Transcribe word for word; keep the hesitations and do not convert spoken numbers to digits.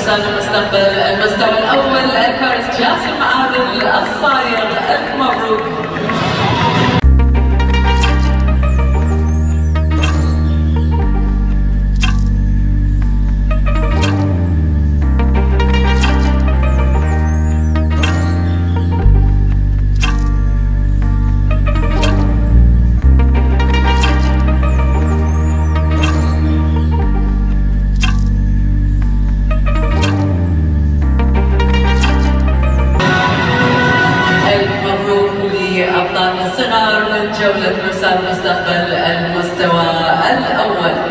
فرسان المستقبل المستوى الأول الفارس جاسم عادل الصايغ. ألف مبروك. أبطال الصغار من جولة فرسان المستقبل المستوى الأول.